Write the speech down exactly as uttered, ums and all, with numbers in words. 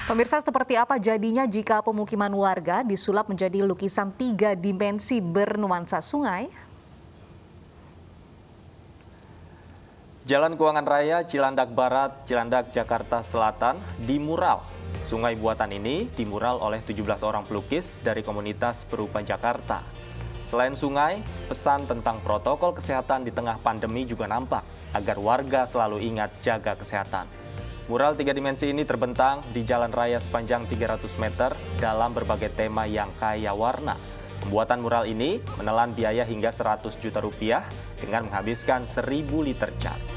Pemirsa, seperti apa jadinya jika pemukiman warga disulap menjadi lukisan tiga dimensi bernuansa sungai? Jalan Keuangan Raya, Cilandak Barat, Cilandak, Jakarta Selatan dimural. Sungai buatan ini dimural oleh tujuh belas orang pelukis dari komunitas Perupa Jakarta. Selain sungai, pesan tentang protokol kesehatan di tengah pandemi juga nampak agar warga selalu ingat jaga kesehatan. Mural tiga dimensi ini terbentang di jalan raya sepanjang tiga ratus meter dalam berbagai tema yang kaya warna. Pembuatan mural ini menelan biaya hingga seratus juta rupiah dengan menghabiskan seribu liter cat.